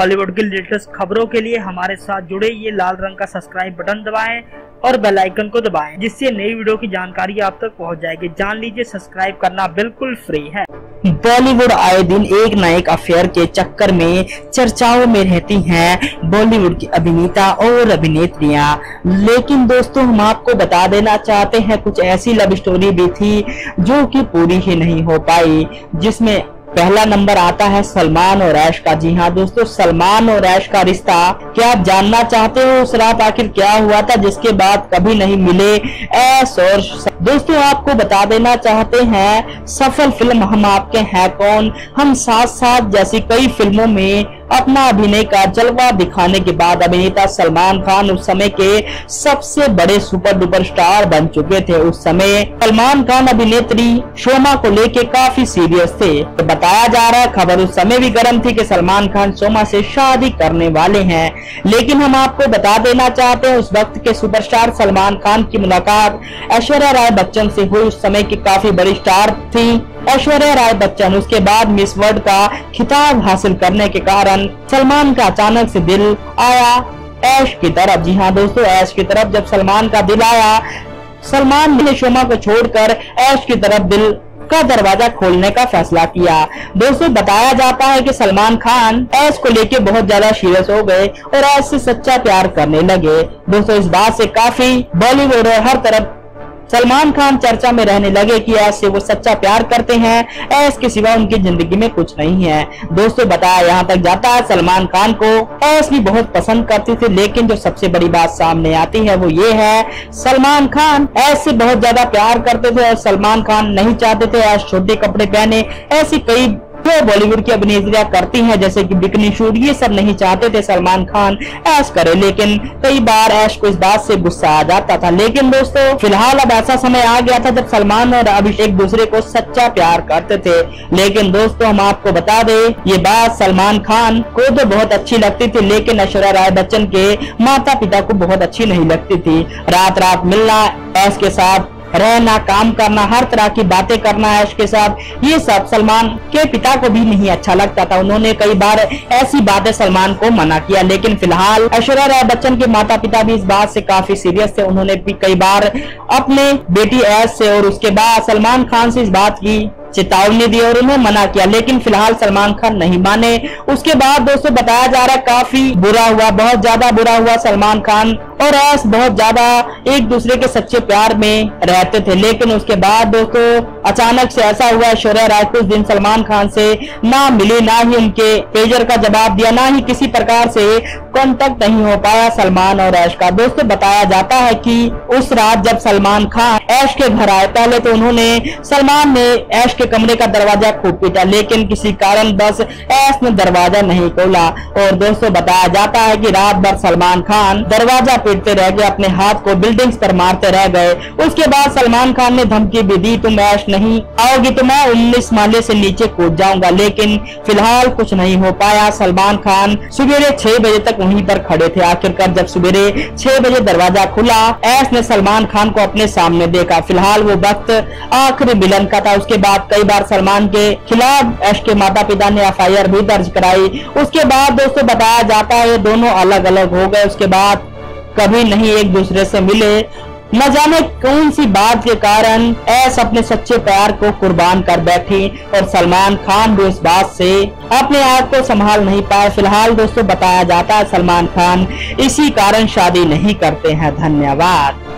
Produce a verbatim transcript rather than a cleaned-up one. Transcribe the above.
बॉलीवुड की लेटेस्ट खबरों के लिए हमारे साथ जुड़े ये लाल रंग का सब्सक्राइब बटन दबाएं और बेल आइकन को दबाएं, जिससे नई वीडियो की जानकारी आप तक पहुंच जाएगी। जान लीजिए, सब्सक्राइब करना बिल्कुल फ्री है। बॉलीवुड आए दिन एक न एक अफेयर के चक्कर में चर्चाओं में रहती हैं बॉलीवुड की अभिनेता और अभिनेत्रियां। लेकिन दोस्तों, हम आपको बता देना चाहते हैं कुछ ऐसी लव स्टोरी भी थी जो कि पूरी ही नहीं हो पाई, जिसमें पहला नंबर आता है सलमान और ऐश का। जी हाँ दोस्तों, सलमान और ऐश का रिश्ता। क्या आप जानना चाहते हो उस रात आखिर क्या हुआ था जिसके बाद कभी नहीं मिले ऐश और दोस्तों, आपको बता देना चाहते हैं सफल फिल्म हम आपके हैं कौन, हम साथ साथ जैसी कई फिल्मों में अपना अभिनय का जलवा दिखाने के बाद अभिनेता सलमान खान उस समय के सबसे बड़े सुपर डुपर स्टार बन चुके थे। उस समय सलमान खान अभिनेत्री शोमा को लेके काफी सीरियस थे। तो बताया जा रहा है, खबर उस समय भी गर्म थी कि सलमान खान शोमा से शादी करने वाले हैं। लेकिन हम आपको बता देना चाहते हैं उस वक्त के सुपरस्टार सलमान खान की मुलाकात ऐश्वर्या राय बच्चन से हुई। उस समय की काफी बड़ी स्टार थी ऐश्वर्या राय बच्चन। उसके बाद मिस वर्ल्ड का खिताब हासिल करने के कारण सलमान का अचानक से दिल आया ऐश की तरफ। जी हाँ दोस्तों, ऐश की तरफ जब सलमान का दिल आया, सलमान ने शोमा को छोड़कर ऐश की तरफ दिल का दरवाजा खोलने का फैसला किया। दोस्तों, बताया जाता है कि सलमान खान ऐश को लेके बहुत ज्यादा सीरियस हो गए और ऐश से सच्चा प्यार करने लगे। दोस्तों, इस बात से काफी बॉलीवुड और हर तरफ सलमान खान चर्चा में रहने लगे कि ऐश से वो सच्चा प्यार करते हैं, ऐश के सिवा उनकी जिंदगी में कुछ नहीं है। दोस्तों, बताया यहाँ तक जाता है सलमान खान को ऐश भी बहुत पसंद करती थी। लेकिन जो सबसे बड़ी बात सामने आती है वो ये है, सलमान खान ऐश से बहुत ज्यादा प्यार करते थे और सलमान खान नहीं चाहते थे ऐश छोटे कपड़े पहने। ऐसी कई जो बॉलीवुड की अभिनेत्रियां करती हैं जैसे कि बिकनी शूट, ये सब नहीं चाहते थे सलमान खान ऐश करे। लेकिन कई बार ऐश को इस बात से गुस्सा आ जाता था। लेकिन दोस्तों, फिलहाल अब ऐसा समय आ गया था जब सलमान और अभिषेक एक दूसरे को सच्चा प्यार करते थे। लेकिन दोस्तों, हम आपको बता दें ये बात सलमान खान को तो बहुत अच्छी लगती थी, लेकिन ऐश्वर्या राय बच्चन के माता पिता को बहुत अच्छी नहीं लगती थी। रात रात मिलना, ऐश के साथ रहना, काम करना, हर तरह की बातें करना ऐश के साथ, ये सब सलमान के पिता को भी नहीं अच्छा लगता था। उन्होंने कई बार ऐसी बातें सलमान को मना किया। लेकिन फिलहाल ऐश्वर्या राय बच्चन के माता पिता भी इस बात से काफी सीरियस थे। उन्होंने भी कई बार अपने बेटी ऐश से और उसके बाद सलमान खान से इस बात की चेतावनी दी और उन्हें मना किया। लेकिन फिलहाल सलमान खान नहीं माने। उसके बाद दोस्तों, बताया जा रहा है काफी बुरा हुआ, बहुत ज्यादा बुरा हुआ। सलमान खान और ऐश बहुत ज्यादा एक दूसरे के सच्चे प्यार में रहते थे। लेकिन उसके बाद दोस्तों, अचानक से ऐसा हुआ, ऐश्वर्या राय कुछ दिन सलमान खान से ना मिली, ना ही उनके पेजर का जवाब दिया, ना ही किसी प्रकार से कांटेक्ट नहीं हो पाया सलमान और ऐश का। दोस्तों, बताया जाता है कि उस रात जब सलमान खान ऐश के घर आए, पहले तो उन्होंने सलमान ने ऐश के कमरे का दरवाजा खूब पीटा, लेकिन किसी कारण बस ऐश ने दरवाजा नहीं खोला। और दोस्तों, बताया जाता है कि रात भर सलमान खान दरवाजा पीटते रह गए, अपने हाथ को बिल्डिंग्स पर मारते रह गए। उसके बाद सलमान खान ने धमकी भी दी, तुम ऐश नहीं आओगी तो मैं उन्नीस माले से नीचे कूद जाऊंगा। लेकिन फिलहाल कुछ नहीं हो पाया। सलमान खान सवेरे छह बजे तक वहीं पर खड़े थे। आखिरकार जब सवेरे छह बजे दरवाजा खुला, ऐश ने सलमान खान को अपने सामने देखा। फिलहाल वो वक्त आखिरी मिलन का था। उसके बाद कई बार सलमान के खिलाफ ऐश के माता पिता ने एफ आई आर भी दर्ज कराई। उसके बाद दोस्तों, बताया जाता है दोनों अलग अलग हो गए। उसके बाद कभी नहीं एक दूसरे से मिले। न जाने कौन सी बात के कारण ऐश अपने सच्चे प्यार को कुर्बान कर बैठी और सलमान खान भी इस बात से अपने आप को संभाल नहीं पाए। फिलहाल दोस्तों, बताया जाता है सलमान खान इसी कारण शादी नहीं करते हैं। धन्यवाद।